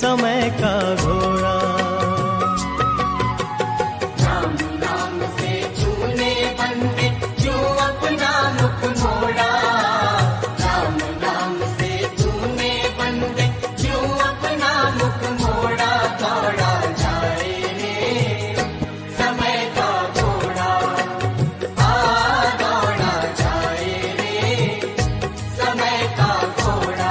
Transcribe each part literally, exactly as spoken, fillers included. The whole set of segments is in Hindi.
समय का घोड़ा। राम नाम से तूने बंदे क्यों अपना मुख मोड़ा। राम नाम से तूने बंदे क्यों अपना मुख मोड़ा। दौड़ा जाए रे समय का घोड़ा। आ दौड़ा जाए रे समय का घोड़ा।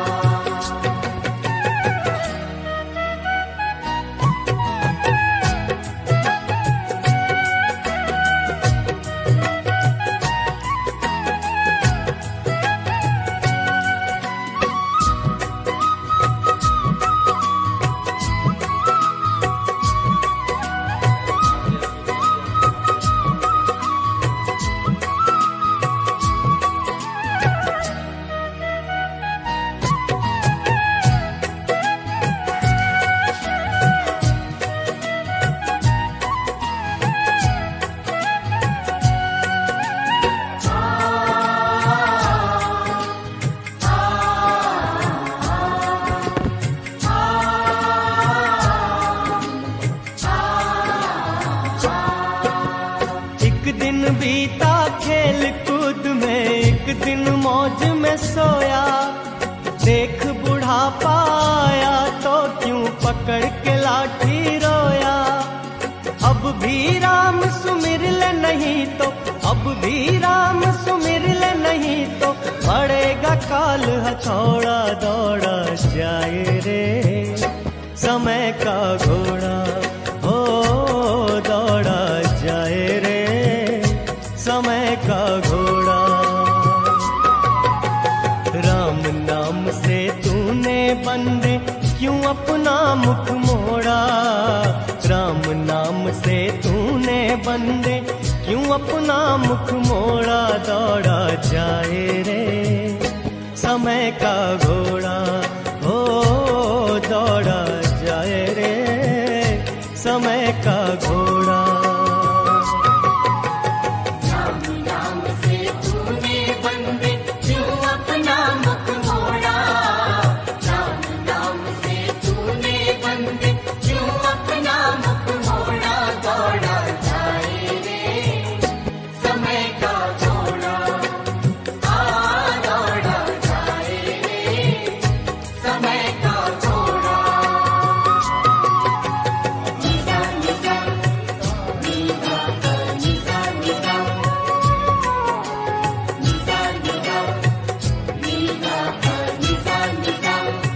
एक दिन बीता खेल कूद में, एक दिन मौज में सोया। देख बुढ़ापा आया तो क्यों पकड़ के लाठी रोया। अब भी राम सुमिर ले नहीं तो, अब भी राम सुमिर ले नहीं तो पड़ेगा काल हथौड़ा। दौड़ा जाए रे समय का घोड़ा। हो दौड़ा जाए रे समय का घोड़ा। राम नाम से तूने बंदे क्यों अपना मुख मोड़ा। राम नाम से तूने बंदे क्यों अपना मुख मोड़ा। दौड़ा जाए रे समय का घोड़ा। हो दौड़ा जाए रे समय का घोड़ा। राम नाम से तूने बंदे क्यों अपना मुख मोड़ा। राम नाम से तूने बंदे क्यों अपना मुख मोड़ा। दौड़ा जाए रे समय का घोड़ा। आ दौड़ा जाए रे समय का घोड़ा। निजा निजा नीदा निजा निजा निजा निजा नीदा निजा निजा।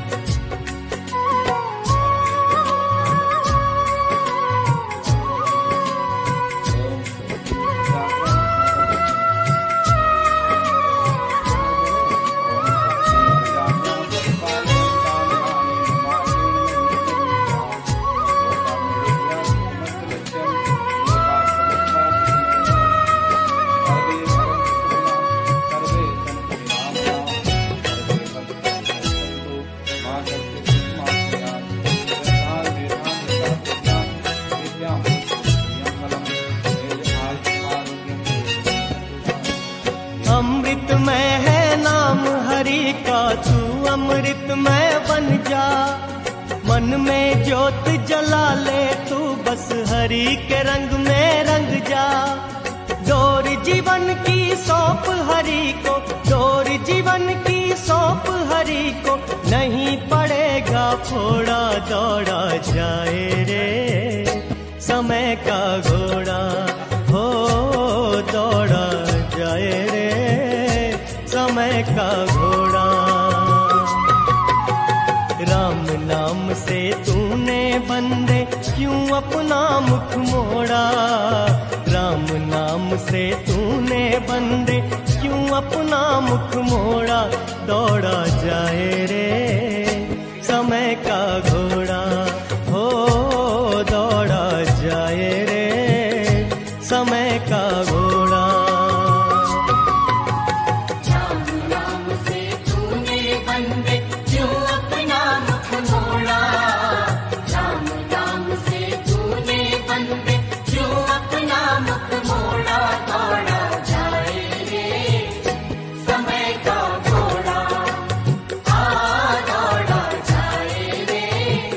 अमृत में है नाम हरि का, तू अमृत में बन जा। मन में ज्योत जला ले तू, बस हरि के रंग में रंग जा। डोर जीवन की सौंप हरि को, डोर जीवन की सौंप हरि को, नहीं पड़ेगा फोड़ा। दौड़ा जाए रे समय का घोड़ा। हो दौड़ा जाए रे समय का घोड़ा। राम नाम से तूने बंदे क्यों अपना मुख मोड़ा। राम नाम से तूने बंदे क्यों अपना मुख मोड़ा। दौड़ा जाए रे समय का घोड़ा। हो दौड़ा जाए रे समय का घोड़ा। राम नाम से तूने बंदे क्यों अपना मुख मोड़ा। राम नाम से तूने बंदे क्यों अपना मुख मोड़ा। दौड़ा जाए रे समय का घोड़ा। आ दौड़ा जाए रे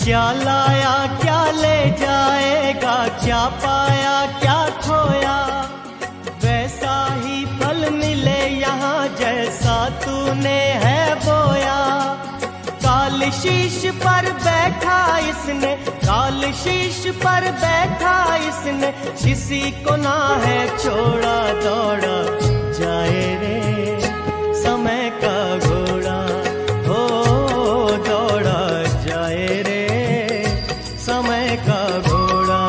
क्या लाया क्या ले जाएगा, क्या पाया क्या खोया, वैसा ही फल मिले यहाँ जैसा तूने है बोया। काल शीश पर बैठा इसने, काल शीश पर बैठा इसने, किसी को ना है छोड़ा, दौड़ा जाए रे समय का घोड़ा, हो दौड़ा जाए रे समय का घोड़ा।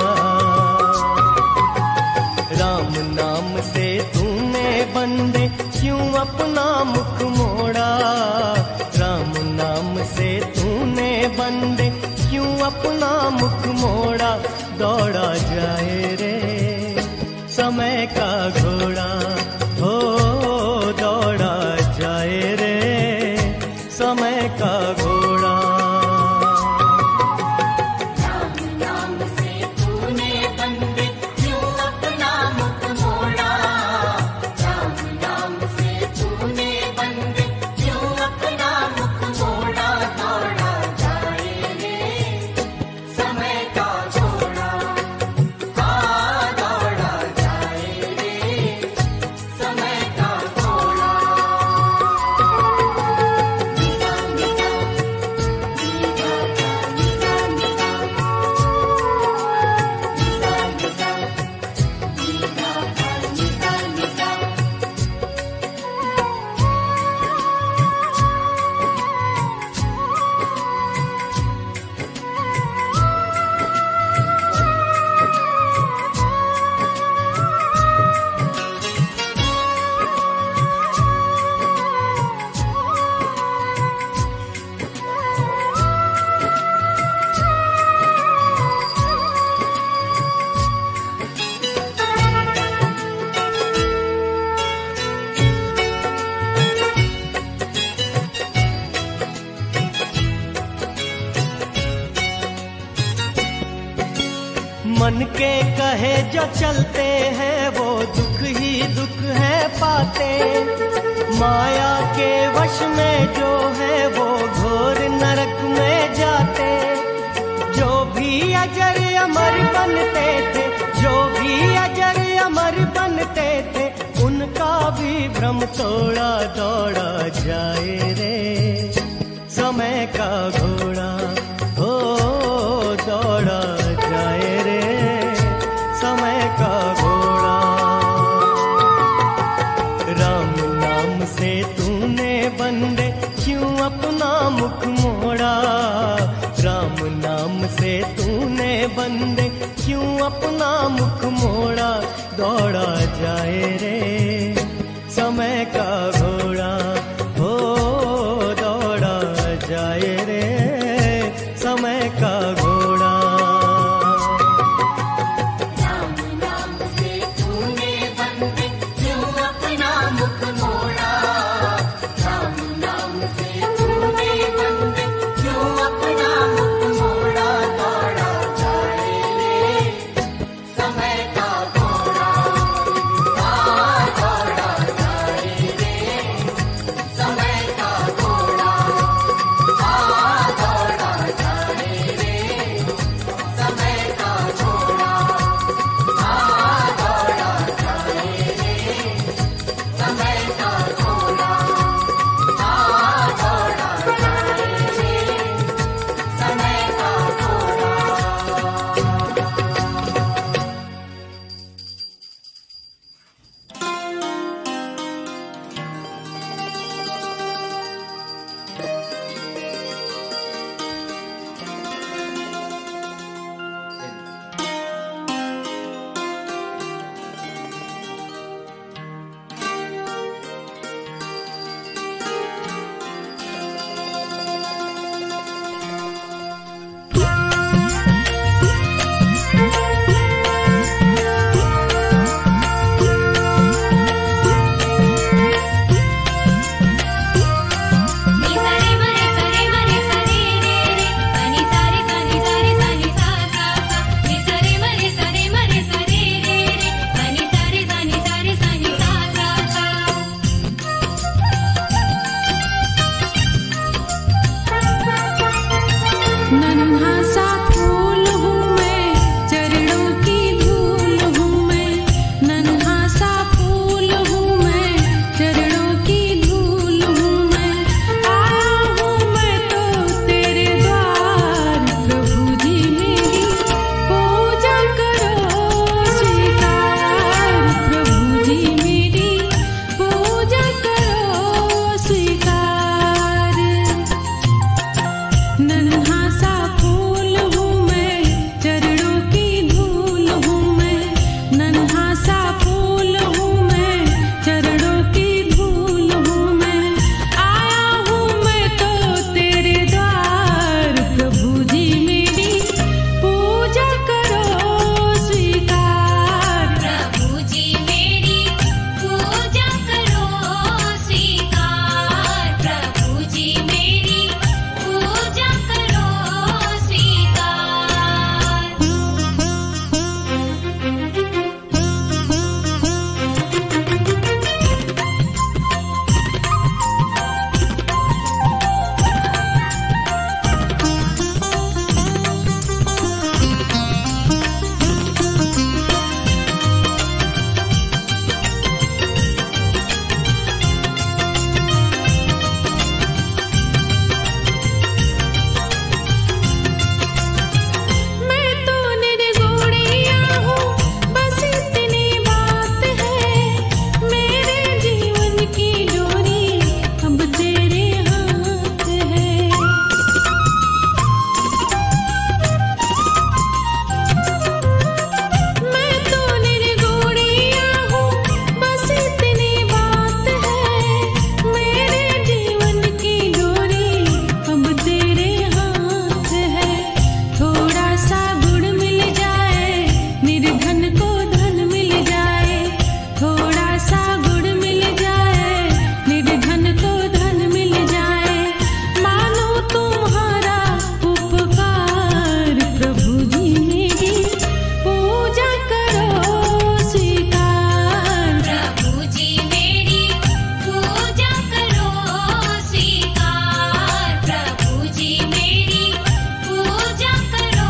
राम नाम से तूने बंदे क्यों अपना मुख मोड़ा, राम नाम से तूने बंदे क्यों अपना मुख मोड़ा, दौड़ा जाए रे समय का घोड़ा, हो दौड़ा जाए रे समय का घोड़ा। राम नाम से तूने बंदे क्यों अपना मुख मोड़ा, राम नाम से तूने बंदे क्यों अपना मुख मोड़ा, दौड़ा जाए रे समय का घोड़ा, हाँ दौड़ा जाए रे समय का घोड़ा। निजा निजा निजा निजा निजा निजा निजा निजा निजा। मन के कहे जो चलते हैं वो दुख ही दुख है पाते, माया के वश में जो है वो घोर नरक में जाते। जो भी अजर अमर बनते थे, जो भी अजर अमर बनते थे, उनका भी भ्रम तोड़ा, दौड़ा जाए रे समय का घोड़ा, हो दौड़ा जाए रे समय का घोड़ा। राम नाम से तूने बंदे क्यों अपना मुख मोड़ा, राम नाम से तूने बंदे क्यों अपना मुख मोड़ा, दौड़ा जाए रे समय का घोड़ा, हो दौड़ा जाए रे समय का घोड़ा। राम नाम से तूने बंदे क्यों अपना मुख मोड़ा, राम नाम से तूने बंदे क्यों अपना मुख मोड़ा, दौड़ा जाए रे समय का घोड़ा, हाँ दौड़ा जाए रे को धन मिल जाए, थोड़ा सा गुड़ मिल जाए, निर्धन को धन मिल जाए, मानो तुम्हारा उपकार। प्रभु जी मेरी पूजा करो स्वीकार। प्रभु जी मेरी पूजा करो स्वीकार। प्रभु जी मेरी पूजा करो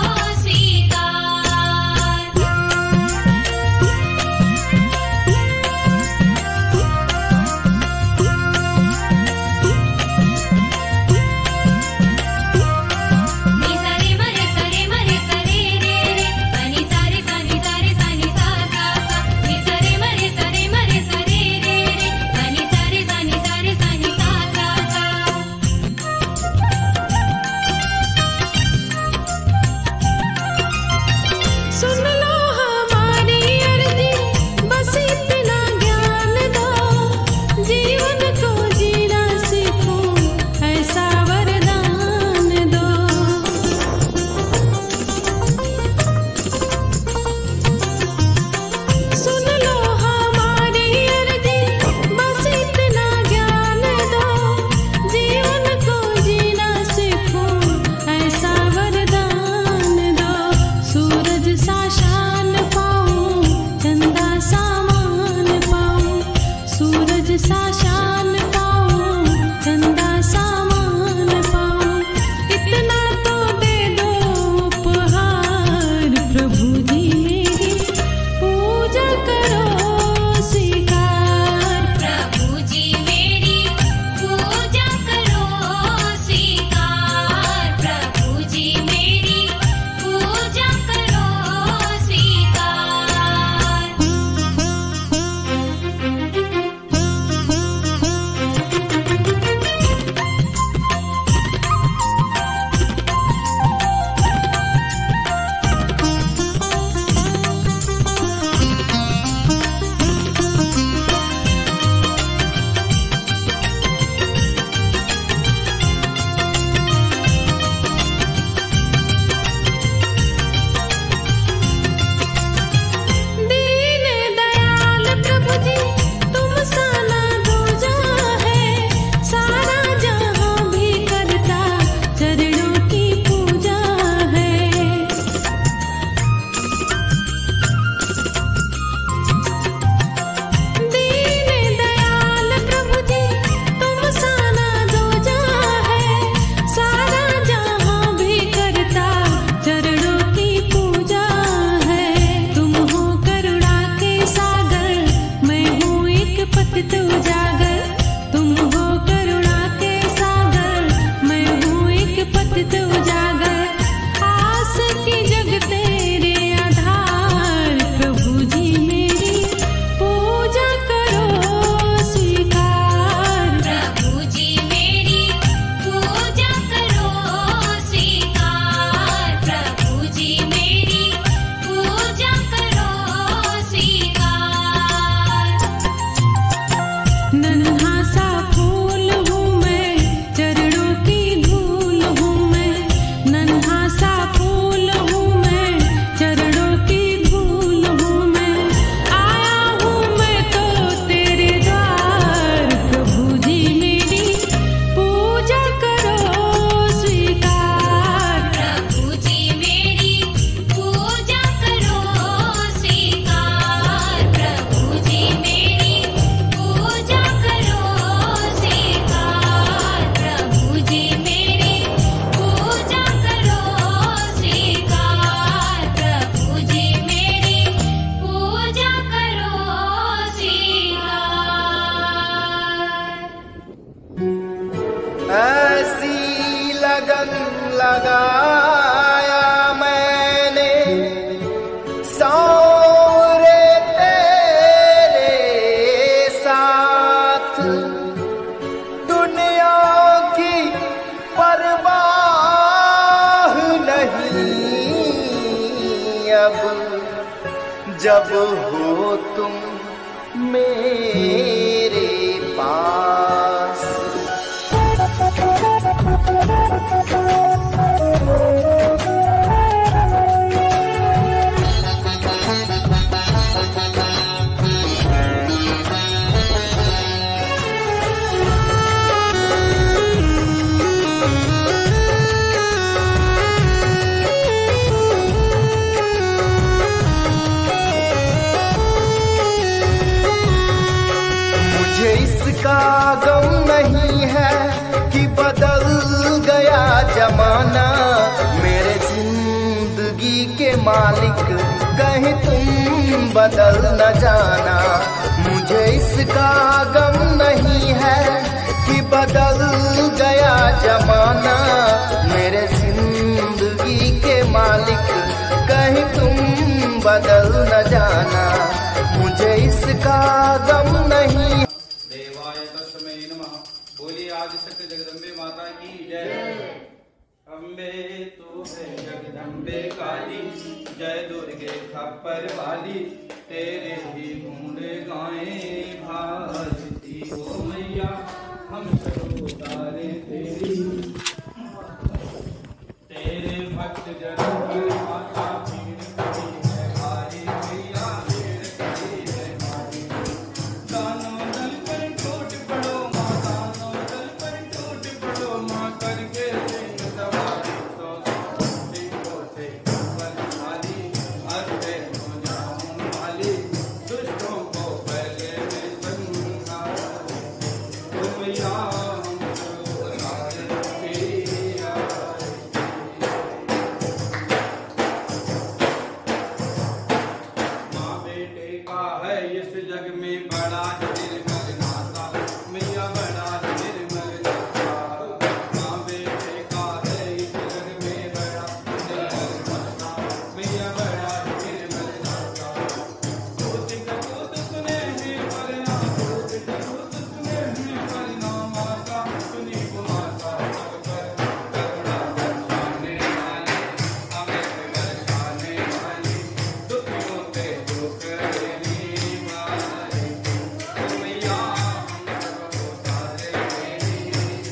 लगाया मैंने सांवरे तेरे साथ, दुनिया की परवाह नहीं अब, जब हो तुम मेरे पास। नहीं है कि बदल गया जमाना। मेरे जिंदगी के मालिक कहीं तुम बदल न जाना। मुझे इसका गम नहीं है कि बदल गया जमाना। मेरे जिंदगी के मालिक कहीं तुम बदल न जाना। मुझे इसका गम नहीं। देवाय तस्मै नमः। बोलिए आदिशक्ति जगदम्बे माता की जय। अम्बे तू है जगदम्बे काली, जय दुर्गे खप्पर वाली। तेरे ही गुण गाए भाजती हो मैया, हम सब उतारे तेरी। तेरे भक्त जन पर माता पीर करी है भारी मैया, पीर करी है भारी। दानों दल पर टूट पड़ो माँ, दानों दल पर टूट पड़ो माँ, करके सिंह सवारी। सौ सौ सिंहों से बलशाली, हंसते हो जाऊं वाली। दुष्टों को पहले में संहार, तुम यहाँ हमको उतारे पिया। माँ बेटे का है इस जग में बड़ा निर्मल नाता, मैया बड़ा निर्मल नाता। माँ बेटे का है इस जग में बड़ा निर्मल नाता, मैया बड़ा निर्मल नाता। दूत कपूत सुने हैं वरना, दूत कपूत सुने हैं वरना, माता सुनी को माता सब पर करुणा बरसाने वाली, अमृत बरसाने वाली। दुखियों पे दुख देने वाली, मैया हमको उतारे तेरी।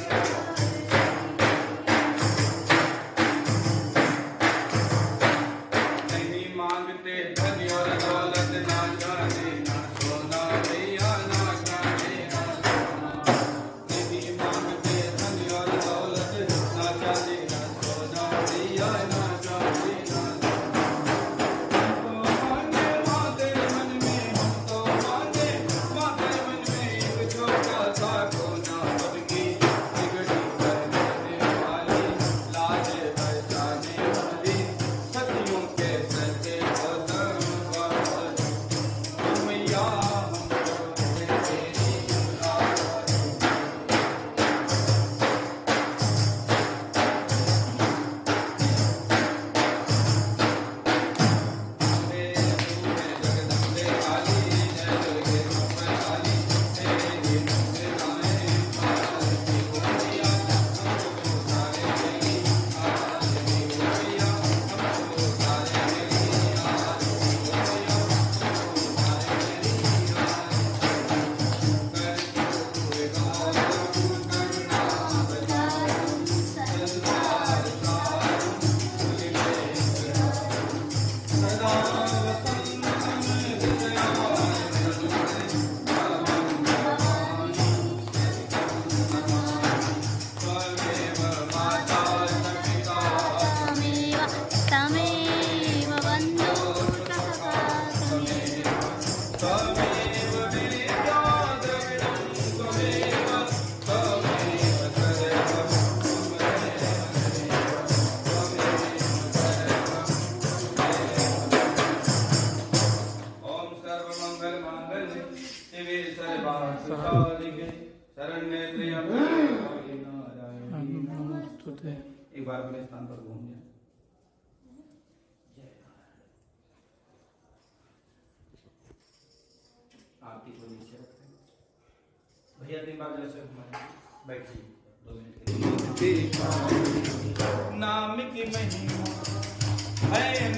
नहीं मांगते धन और दौलत, ना जाने ना सोना भैया, ना जाने ना सोना। नहीं मांगते धन और दौलत, ना जाने ना सोना भैया, ना जाने ना सोना। हमको मांगे माँ तेरे मन में, हमको मांगे माँ तेरे मन में, एक छोटा सा कोना सबकी बिगड़ी कर देने वाली, लाज बचाने वाली। सतियों के सत्य को संभाल, मैया हमको तेरी आवाज़। अम्बे तू है जगदम्बे काली, जय दुर्गे खप्पर वाली। तेरे ही गुण गाए भाजती हो मैया, हमको उतारे तेरी। आरती हो मैया, हमको उतारे तेरी। आरती हो मैया, हमको उतारे तेरी। करके हुए गायब करुणा बचाओ, संसार सार भूल गए सदा वतन हृदय स्वमेव माता सपिता तमेव तमेव वन्दो सखा तमेव। त्वमेव विद्या द्रविणं त्वमेव, त्वमेव सर्वं ओम सर्वमंगल मांगल्ये शिवे सर्वार्थ साधिके शरण्ये त्र्यंबके गौरी नारायणी नमोस्तुते। एक बार अपने स्थान पर घूम जाए। आपकी को नीचे रखते हैं भैया, तीन बार जैसे घुमाएं। बैठिए दो मिनट के लिए। नाम की महिमा है